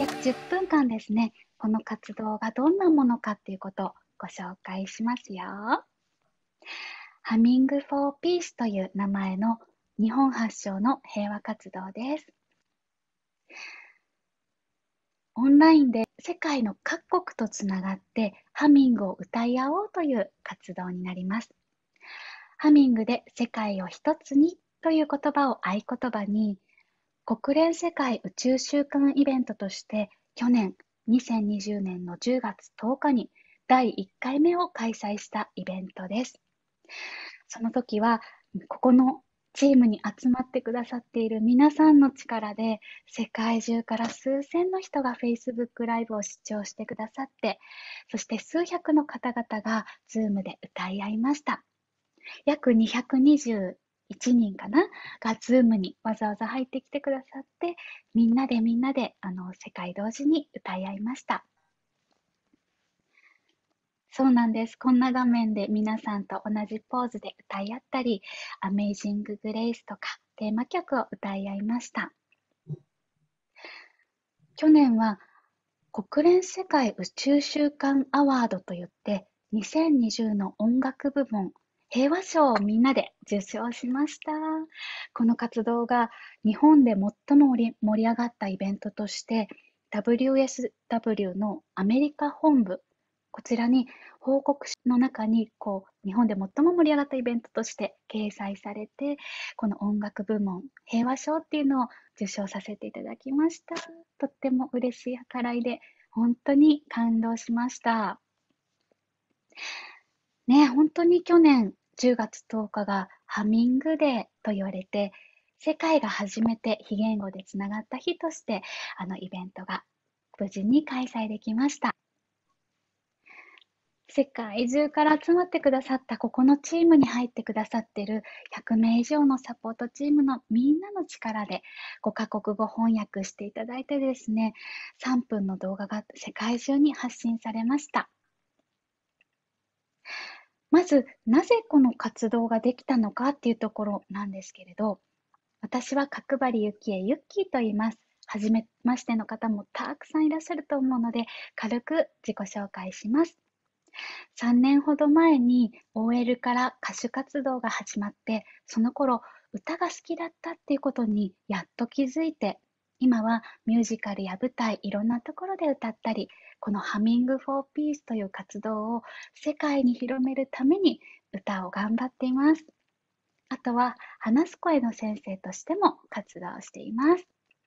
約10分間ですね、この活動がどんなものかっていうことをご紹介しますよ。ハミング・フォー・ピースという名前の日本発祥の平和活動です。オンラインで世界の各国とつながってハミングを歌い合おうという活動になります。ハミングで世界を一つにという言葉を合言葉に、国連世界宇宙週間イベントとして去年2020年の10月10日に第1回目を開催したイベントです。その時はここのチームに集まってくださっている皆さんの力で世界中から数千の人が Facebook ライブを視聴してくださって、そして数百の方々が Zoom で歌い合いました。約221人かなが Zoom にわざわざ入ってきてくださって、みんなで世界同時に歌い合いました。そうなんです。こんな画面で皆さんと同じポーズで歌い合ったり、アメイジング・グレイスとかテーマ曲を歌い合いました。去年は国連世界宇宙週間アワードといって2020の音楽部門平和賞をみんなで受賞しました。この活動が日本で最も盛り上がったイベントとして WSW のアメリカ本部、こちらに報告書の中に日本で最も盛り上がったイベントとして掲載されて、この音楽部門平和賞っていうのを受賞させていただきました。とっても嬉しい計らいで本当に感動しました。ね、本当に去年10月10日がハミングデーと言われて、世界が初めて非言語でつながった日として、イベントが無事に開催できました。世界中から集まってくださったここのチームに入ってくださっている100名以上のサポートチームのみんなの力で5カ国語翻訳していただいてですね、3分の動画が世界中に発信されました。まず、なぜこの活動ができたのかっていうところなんですけれど、私は角張ゆきえゆっきーと言います。はじめましての方もたくさんいらっしゃると思うので、軽く自己紹介します。3年ほど前に OL から歌手活動が始まって、その頃歌が好きだったっていうことにやっと気づいて、今はミュージカルや舞台、いろんなところで歌ったり、このハミング・フォー・ピースという活動を世界に広めるために歌を頑張っています。あとは話す声の先生としても活動しています。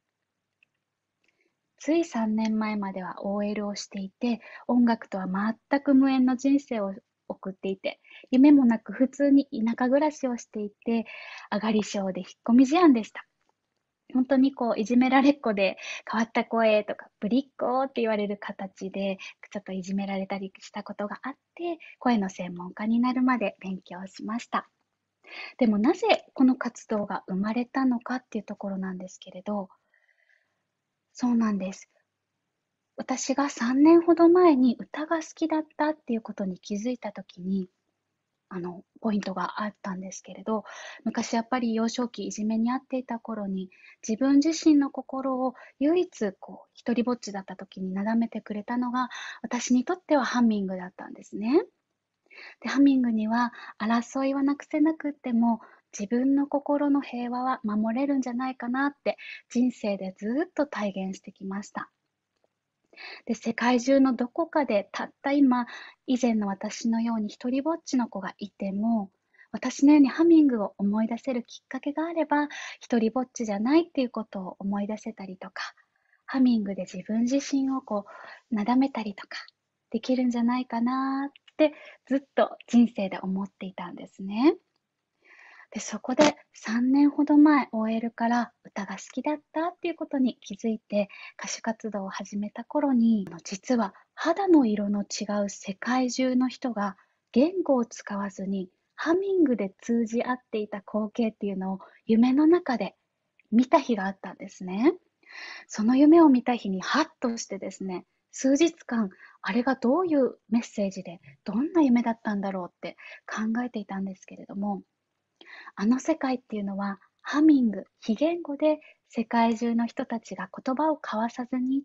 つい3年前までは OL をしていて、音楽とは全く無縁の人生を送っていて、夢もなく普通に田舎暮らしをしていて、上がり症で引っ込み思案でした。本当にいじめられっ子で変わった声とか、ぶりっ子って言われる形で、ちょっといじめられたりしたことがあって、声の専門家になるまで勉強しました。でもなぜこの活動が生まれたのかっていうところなんですけれど、そうなんです。私が3年ほど前に歌が好きだったっていうことに気づいたときに、ポイントがあったんですけれど、昔やっぱり幼少期いじめにあっていた頃に、自分自身の心を唯一一人ぼっちだった時になだめてくれたのが、私にとってはハミングだったんですね。で、ハミングには争いはなくせなくっても、自分の心の平和は守れるんじゃないかなって人生でずっと体現してきました。で、世界中のどこかでたった今、以前の私のように一人ぼっちの子がいても、私のようにハミングを思い出せるきっかけがあれば、一人ぼっちじゃないっていうことを思い出せたりとか、ハミングで自分自身をなだめたりとか、できるんじゃないかなってずっと人生で思っていたんですね。で、そこで3年ほど前、OL から歌が好きだったっていうことに気づいて、歌手活動を始めた頃に、実は肌の色の違う世界中の人が言語を使わずにハミングで通じ合っていた光景っていうのを夢の中で見た日があったんですね。その夢を見た日にハッとしてですね、数日間、あれがどういうメッセージで、どんな夢だったんだろうって考えていたんですけれども、あの世界っていうのは、ハミング、非言語で世界中の人たちが言葉を交わさずに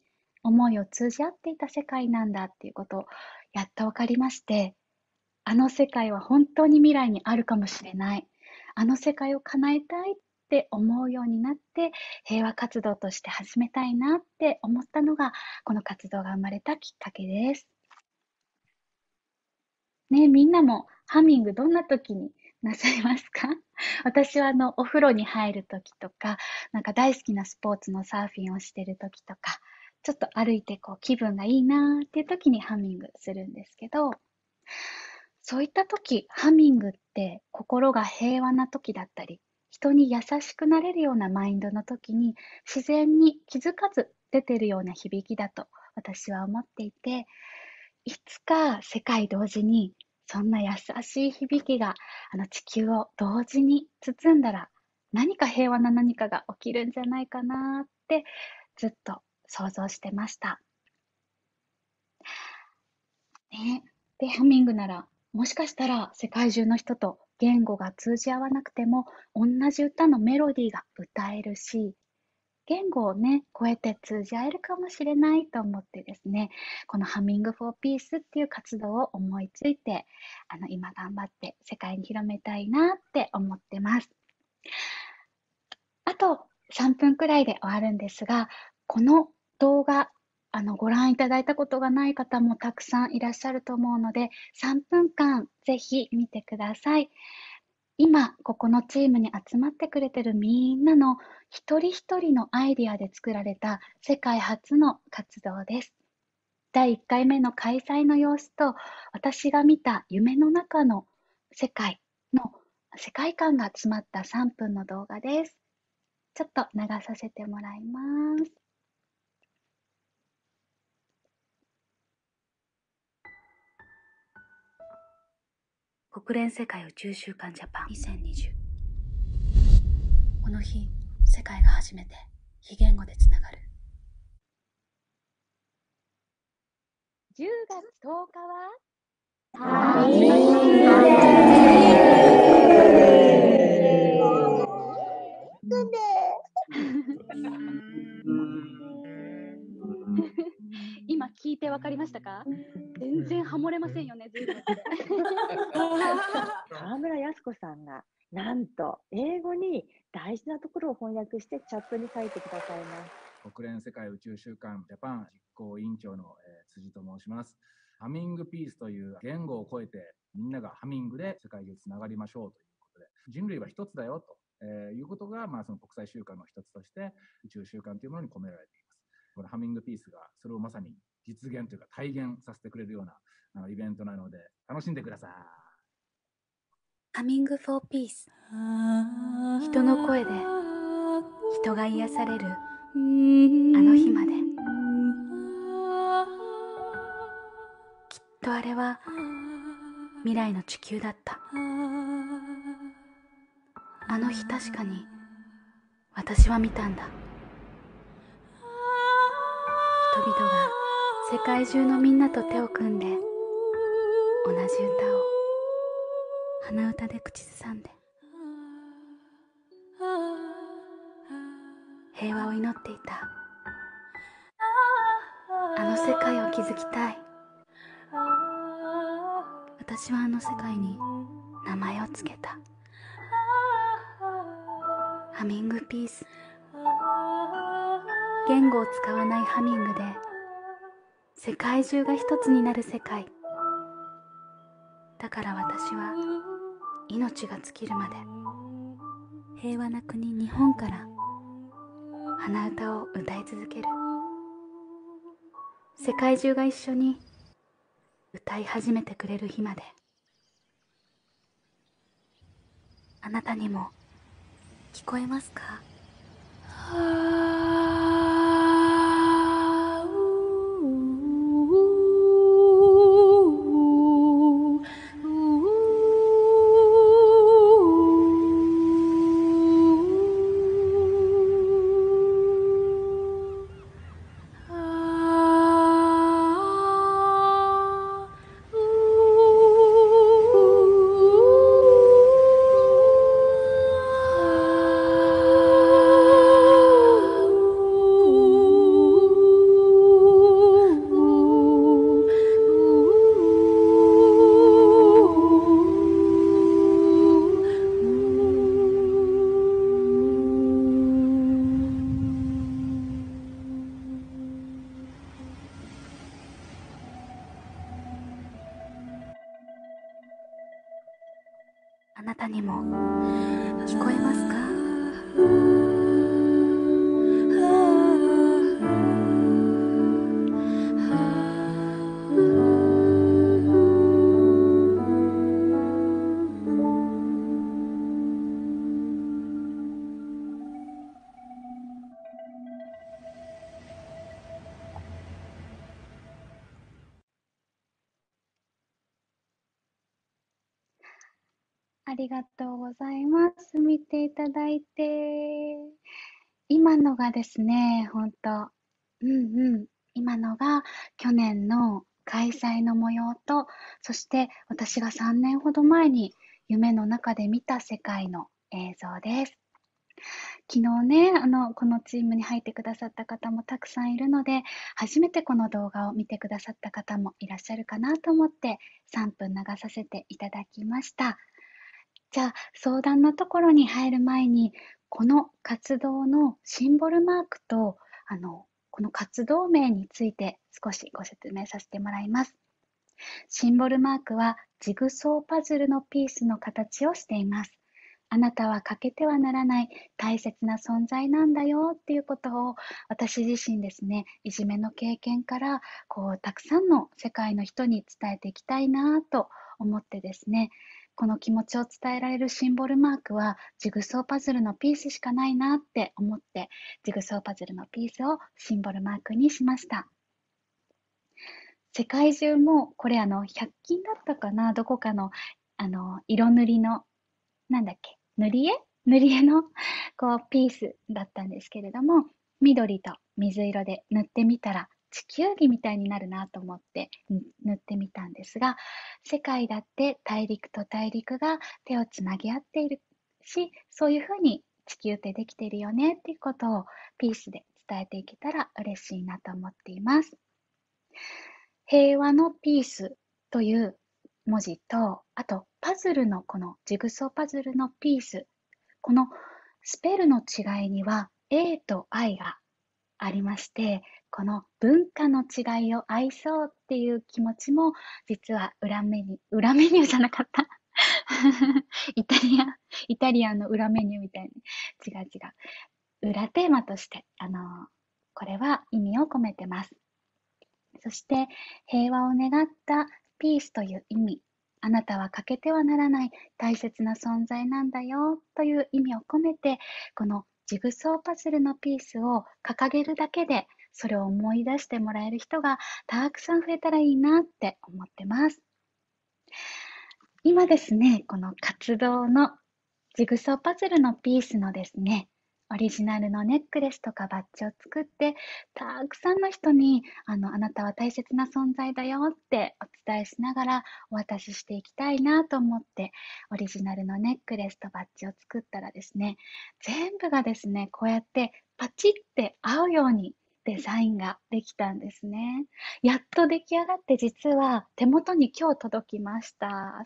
思いを通じ合っていた世界なんだっていうことをやっと分かりまして、あの世界は本当に未来にあるかもしれない。あの世界を叶えたいって思うようになって、平和活動として始めたいなって思ったのが、この活動が生まれたきっかけです。ね、みんなもハミングどんな時になさいますか？私はお風呂に入る時とか、なんか大好きなスポーツのサーフィンをしてる時とか、ちょっと歩いてこう気分がいいなーっていう時にハミングするんですけど、そういった時、ハミングって心が平和な時だったり、人に優しくなれるようなマインドの時に自然に気づかず出てるような響きだと私は思っていて、いつか世界同時にそんな優しい響きが地球を同時に包んだら、何か平和な何かが起きるんじゃないかなってずっと想像してました。ね。で、ハミングなら、もしかしたら世界中の人と言語が通じ合わなくても、同じ歌のメロディーが歌えるし、言語をね、超えて通じ合えるかもしれないと思ってですね、このハミングフォーピースっていう活動を思いついて、今頑張って世界に広めたいなって思ってます。あと3分くらいで終わるんですが、この動画、ご覧いただいたことがない方もたくさんいらっしゃると思うので、3分間ぜひ見てください。今、ここのチームに集まってくれてるみんなの一人一人のアイディアで作られた世界初の活動です。第1回目の開催の様子と、私が見た夢の中の世界の世界観が詰まった3分の動画です。ちょっと流させてもらいます。国連世界宇宙週間ジャパン2020。この日、世界が初めて非言語でつながる。10月10日はハミングデー。今聞いてわかりましたか？全然ハモれませんよね、ズームって。 川村靖子さんがなんと英語に大事なところを翻訳してチャットに書いてくださいます。 国連世界宇宙週間ジャパン実行委員長の、辻と申します。ハミングピースという言語を超えてみんながハミングで世界中つながりましょうということで、人類は一つだよと、いうことが、その国際週間の一つとして宇宙週間というものに込められています。このハミングピースがそれをまさに実現というか体現させてくれるようなイベントなので楽しんでください。 ハミングフォーピース。人の声で人が癒されるあの日まで。きっとあれは未来の地球だった。あの日確かに私は見たんだ。人々が世界中のみんなと手を組んで同じ歌を鼻歌で口ずさんで平和を祈っていた。あの世界を築きたい。私はあの世界に名前をつけた。ハミングピース。言語を使わないハミングで世界中が一つになる世界。だから私は命が尽きるまで平和な国日本から鼻歌を歌い続ける。世界中が一緒に歌い始めてくれる日まで。あなたにも聞こえますか？ あなたにも聞こえますか？ありがとうございます。見ていただいて。今のがですね、ほんと、今のが去年の開催の模様と、そして私が3年ほど前に夢の中で見た世界の映像です。昨日ね、このチームに入ってくださった方もたくさんいるので、初めてこの動画を見てくださった方もいらっしゃるかなと思って3分流させていただきました。じゃあ、相談のところに入る前に、この活動のシンボルマークと、この活動名について少しご説明させてもらいます。シンボルマークはジグソーパズルのピースの形をしています。あなたは欠けてはならない大切な存在なんだよっていうことを、私自身ですね、いじめの経験からたくさんの世界の人に伝えていきたいなと思ってですね、この気持ちを伝えられるシンボルマークはジグソーパズルのピースしかないなって思って、ジグソーパズルのピースをシンボルマークにしました。世界中もこれ100均だったかな、どこかの色塗りの塗り絵のピースだったんですけれども、緑と水色で塗ってみたら地球儀みたいになるなと思って塗ってみたんですが、世界だって大陸と大陸が手をつなぎ合っているし、そういうふうに地球ってできているよねっていうことをピースで伝えていけたら嬉しいなと思っています。平和のピースという文字と、あとパズルのこのジグソーパズルのピース、このスペルの違いには A と I がありまして、この文化の違いを愛そうっていう気持ちも実は裏メニューじゃなかった。イタリアン、イタリアンの裏メニューみたいに。違う違う。裏テーマとして、これは意味を込めてます。そして平和を願ったピースという意味、あなたは欠けてはならない大切な存在なんだよという意味を込めて、このジグソーパズルのピースを掲げるだけで、それを思い出してもらえる人がたくさん増えたらいいなって思ってます。今ですね、この活動のジグソーパズルのピースのですね、オリジナルのネックレスとかバッジを作って、たくさんの人に、あなたは大切な存在だよってお伝えしながらお渡ししていきたいなと思って、オリジナルのネックレスとバッジを作ったらですね、全部がですね、こうやってパチって合うようにデザインができたんですね。やっと出来上がって実は手元に今日届きました。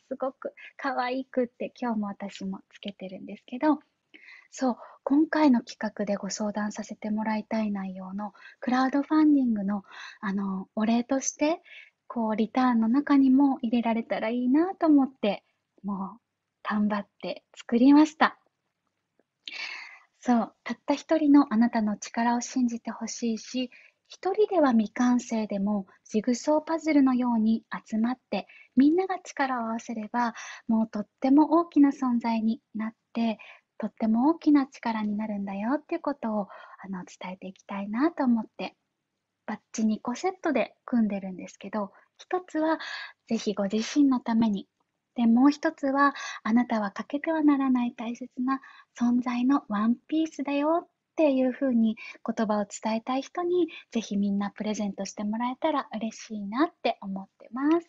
すごく可愛くって今日も私もつけてるんですけど、そう、今回の企画でご相談させてもらいたい内容のクラウドファンディングのお礼として、リターンの中にも入れられたらいいなと思って、もう頑張って作りました。そう、たった一人のあなたの力を信じてほしいし、一人では未完成でもジグソーパズルのように集まってみんなが力を合わせれば、もうとっても大きな存在になって、とっても大きな力になるんだよっていうことを伝えていきたいなと思って、バッジ2個セットで組んでるんですけど、一つはぜひご自身のために、で、もう一つはあなたは欠けてはならない大切な存在のワンピースだよっていう風に言葉を伝えたい人に、ぜひみんなプレゼントしてもらえたら嬉しいなって思ってます。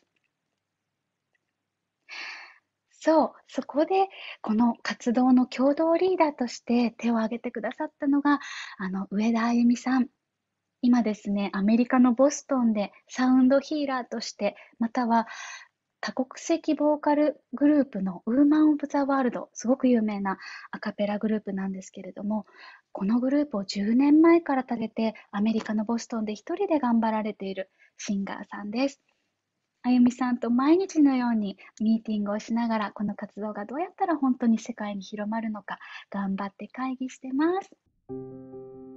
そう、そこでこの活動の共同リーダーとして手を挙げてくださったのが、上田あゆみさん。今ですね、アメリカのボストンでサウンドヒーラーとして、または多国籍ボーカルグループのウーマン・オブ・ザ・ワールド、すごく有名なアカペラグループなんですけれども、このグループを10年前から立てて、アメリカのボストンで一人で頑張られているシンガーさんです。 あゆみさんと毎日のようにミーティングをしながら、この活動がどうやったら本当に世界に広まるのか、頑張って会議してます。